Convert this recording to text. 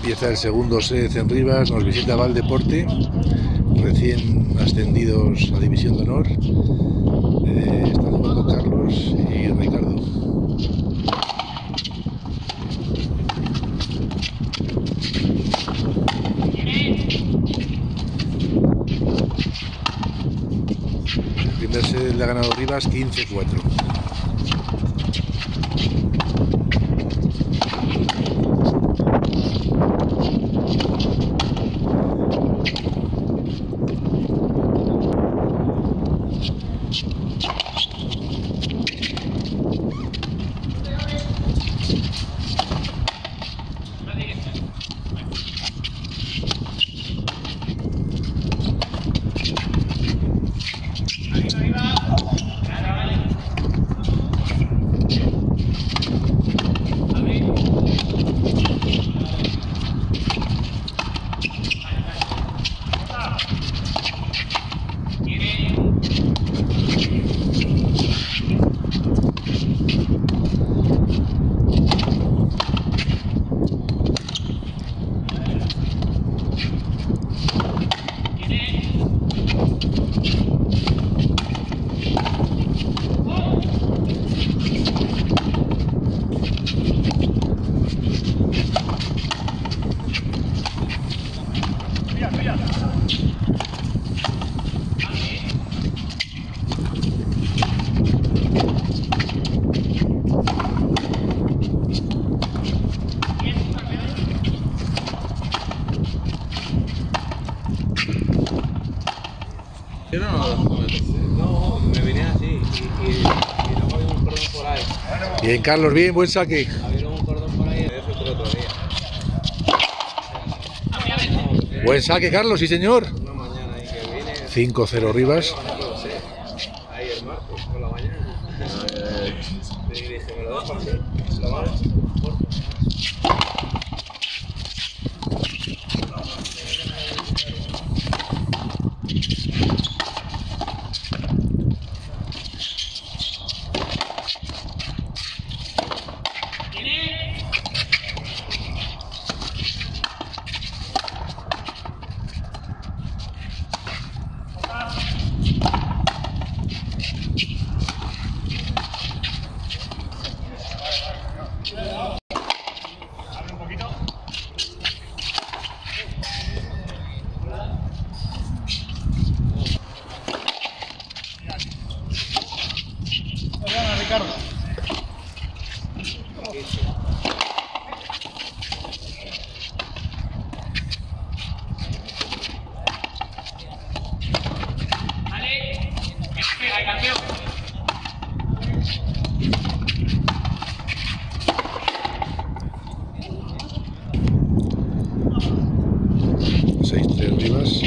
Empieza el segundo set en Rivas, nos visita Valdeporte, recién ascendidos a División de Honor. Están jugando Carlos y Ricardo. El primer set le ha ganado Rivas 15-4. No, me vine así y luego había un cordón por ahí. Bien, Carlos, bien, buen saque. Había un cordón por ahí, eso fue el otro día. Buen saque, Carlos, sí señor. Una mañana ahí que vine. 5-0 Rivas. Ahí el martes por la mañana. Y dije, me lo dejo así. Lo vale. Ricardo. Vale, pega el campeón. 6-3 Rivas.